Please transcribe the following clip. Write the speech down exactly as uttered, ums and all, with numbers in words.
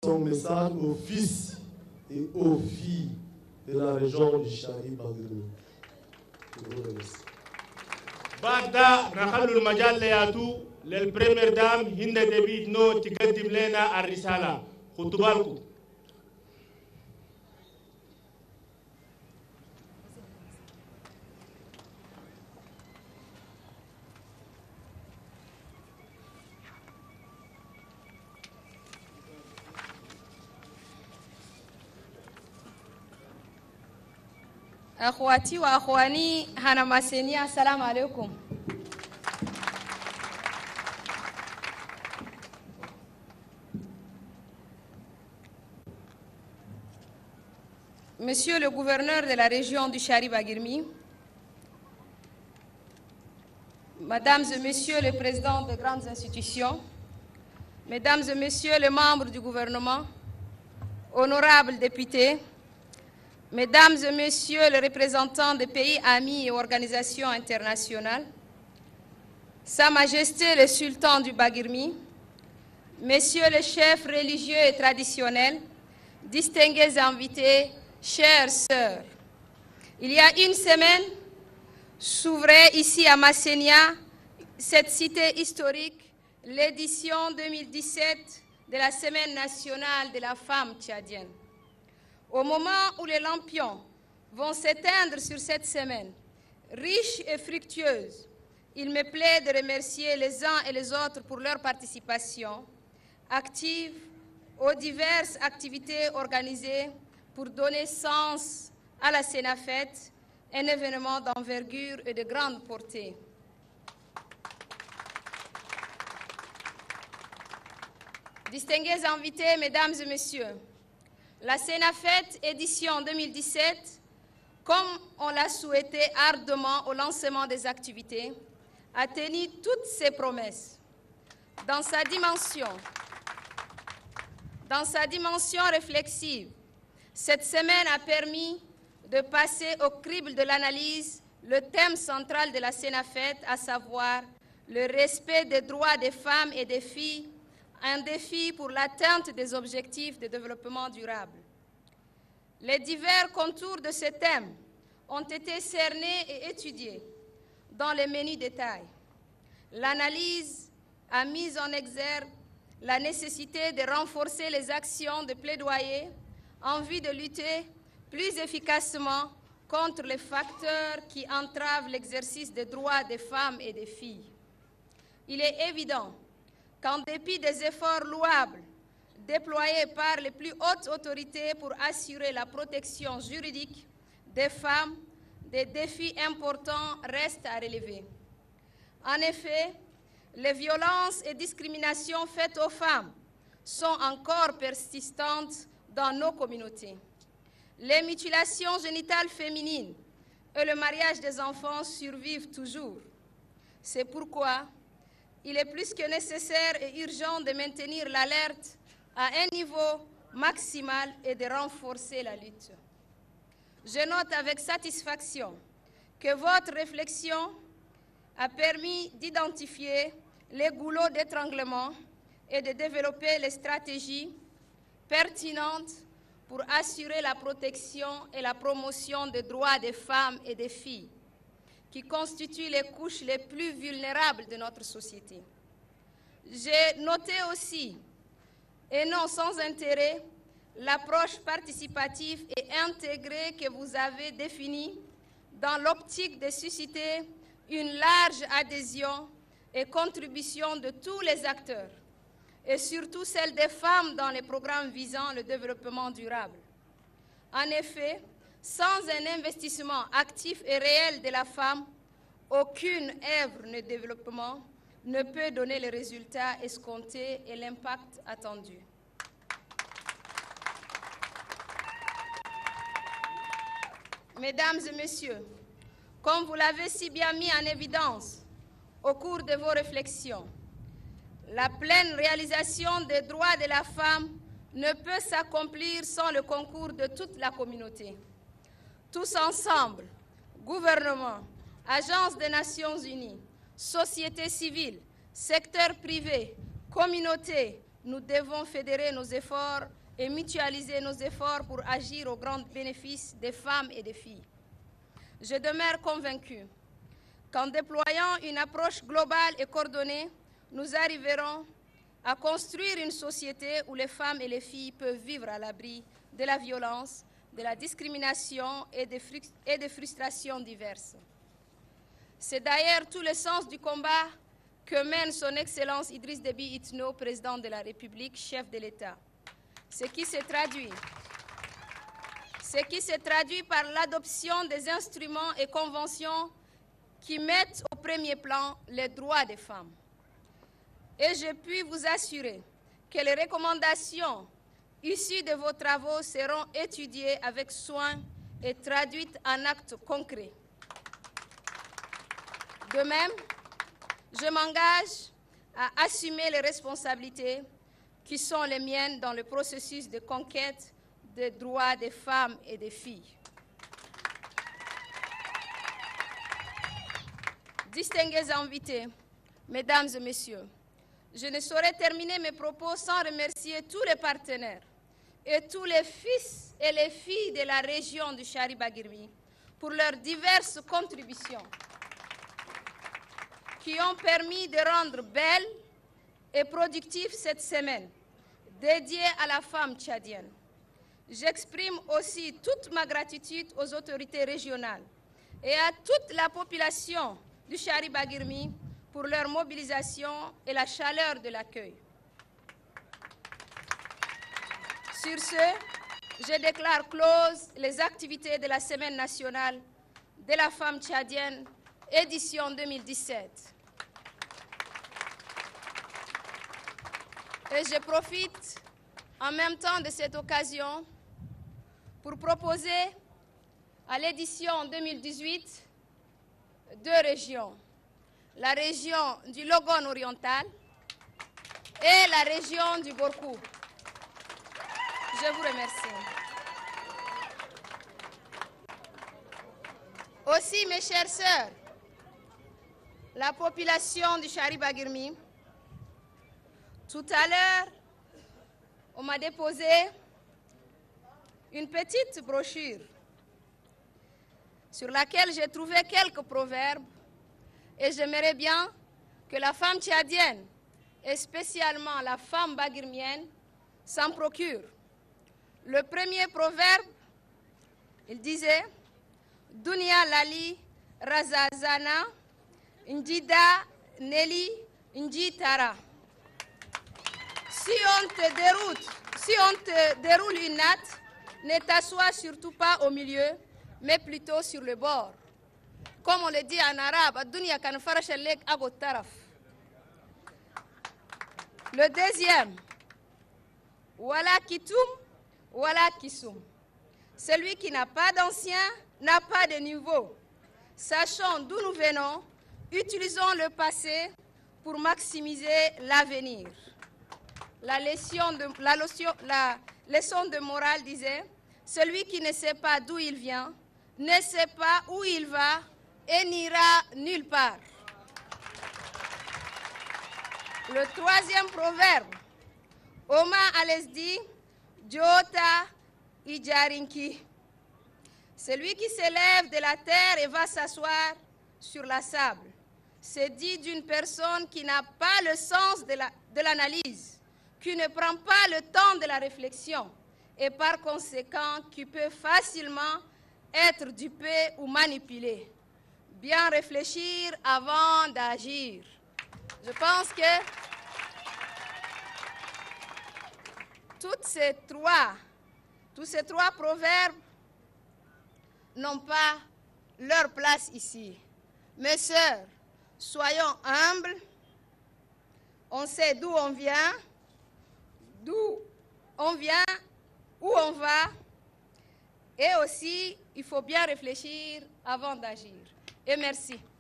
son message aux fils et aux filles de la région du Chari-Bagrimi. Je vous remercie. Bada nakhalul majal layatu lil première dame Hinda Debit no tiqaddim lana ar-risala khutbalku. أخواتي وأخواني هنا مسينيا السلام عليكم. Monsieur le gouverneur de la région du Chari-Bagrimi, Mesdames et Messieurs les présidents de grandes institutions, Mesdames et Messieurs les membres du gouvernement, honorables députés, Mesdames et Messieurs les représentants des pays amis et organisations internationales, Sa Majesté le Sultan du Bagrimi, Messieurs les chefs religieux et traditionnels, distingués invités, chères sœurs, il y a une semaine, s'ouvrait ici à Massénia, cette cité historique, l'édition deux mille dix-sept de la Semaine nationale de la femme tchadienne. Au moment où les lampions vont s'éteindre sur cette semaine, riche et fructueuse, il me plaît de remercier les uns et les autres pour leur participation active aux diverses activités organisées pour donner sens à la Sénafet, un événement d'envergure et de grande portée. Distingués invités, Mesdames et Messieurs, la Sénafet édition deux mille dix-sept, comme on l'a souhaité ardemment au lancement des activités, a tenu toutes ses promesses. Dans sa dimension, dans sa dimension réflexive, cette semaine a permis de passer au crible de l'analyse le thème central de la Sénafet, à savoir le respect des droits des femmes et des filles, un défi pour l'atteinte des objectifs de développement durable. Les divers contours de ce thème ont été cernés et étudiés dans les menus détails. L'analyse a mis en exergue la nécessité de renforcer les actions de plaidoyer en vue de lutter plus efficacement contre les facteurs qui entravent l'exercice des droits des femmes et des filles. Il est évident qu'en dépit des efforts louables déployés par les plus hautes autorités pour assurer la protection juridique des femmes, des défis importants restent à relever. En effet, les violences et discriminations faites aux femmes sont encore persistantes dans nos communautés. Les mutilations génitales féminines et le mariage des enfants survivent toujours. C'est pourquoi il est plus que nécessaire et urgent de maintenir l'alerte à un niveau maximal et de renforcer la lutte. Je note avec satisfaction que votre réflexion a permis d'identifier les goulots d'étranglement et de développer les stratégies pertinentes pour assurer la protection et la promotion des droits des femmes et des filles, qui constituent les couches les plus vulnérables de notre société. J'ai noté aussi, et non sans intérêt, l'approche participative et intégrée que vous avez définie dans l'optique de susciter une large adhésion et contribution de tous les acteurs, et surtout celle des femmes dans les programmes visant le développement durable. En effet, sans un investissement actif et réel de la femme, aucune œuvre de développement ne peut donner les résultats escomptés et l'impact attendu. Mesdames et Messieurs, comme vous l'avez si bien mis en évidence au cours de vos réflexions, la pleine réalisation des droits de la femme ne peut s'accomplir sans le concours de toute la communauté. Tous ensemble, gouvernement, agences des Nations Unies, société civile, secteur privé, communauté, nous devons fédérer nos efforts et mutualiser nos efforts pour agir au grand bénéfice des femmes et des filles. Je demeure convaincue qu'en déployant une approche globale et coordonnée, nous arriverons à construire une société où les femmes et les filles peuvent vivre à l'abri de la violence, de la discrimination et des, et des frustrations diverses. C'est d'ailleurs tout le sens du combat que mène son Excellence Idriss Déby Itno, président de la République, chef de l'État. Ce qui se traduit, ce qui se traduit par l'adoption des instruments et conventions qui mettent au premier plan les droits des femmes. Et je puis vous assurer que les recommandations issues de vos travaux seront étudiées avec soin et traduites en actes concrets. De même, je m'engage à assumer les responsabilités qui sont les miennes dans le processus de conquête des droits des femmes et des filles. Distingués invités, mesdames et messieurs, je ne saurais terminer mes propos sans remercier tous les partenaires et tous les fils et les filles de la région du Chari-Bagirmi pour leurs diverses contributions qui ont permis de rendre belle et productive cette semaine dédiée à la femme tchadienne. J'exprime aussi toute ma gratitude aux autorités régionales et à toute la population du Chari-Bagirmi pour leur mobilisation et la chaleur de l'accueil. Sur ce, je déclare closes les activités de la Semaine nationale de la femme tchadienne, édition deux mille dix-sept. Et je profite en même temps de cette occasion pour proposer à l'édition deux mille dix-huit deux régions. La région du Logone oriental et la région du Borkou. Je vous remercie. Aussi, mes chères sœurs, la population du Chari-Bagirmi, tout à l'heure, on m'a déposé une petite brochure sur laquelle j'ai trouvé quelques proverbes et j'aimerais bien que la femme tchadienne, et spécialement la femme bagirmienne, s'en procure. Le premier proverbe, il disait « Dunia lali razazana, njida neli njitara ». Si on te déroule, si on te déroule une natte, ne t'assois surtout pas au milieu, mais plutôt sur le bord. Comme on le dit en arabe, le deuxième, wala kitum, wala kisum. Celui qui n'a pas d'ancien n'a pas de nouveau. Sachons d'où nous venons, utilisons le passé pour maximiser l'avenir. La leçon de, la, leçon, la leçon de morale disait, celui qui ne sait pas d'où il vient, ne sait pas où il va et n'ira nulle part. Le troisième proverbe, Oma Alesdi, Jota Ijarinki. Celui qui s'élève de la terre et va s'asseoir sur la sable, c'est dit d'une personne qui n'a pas le sens de l'analyse, qui ne prend pas le temps de la réflexion et par conséquent qui peut facilement être dupé ou manipulé. Bien réfléchir avant d'agir. Je pense que toutes ces trois, tous ces trois proverbes n'ont pas leur place ici. Mes sœurs, soyons humbles, on sait d'où on vient, d'où on vient, où on va, et aussi, il faut bien réfléchir avant d'agir. Et merci.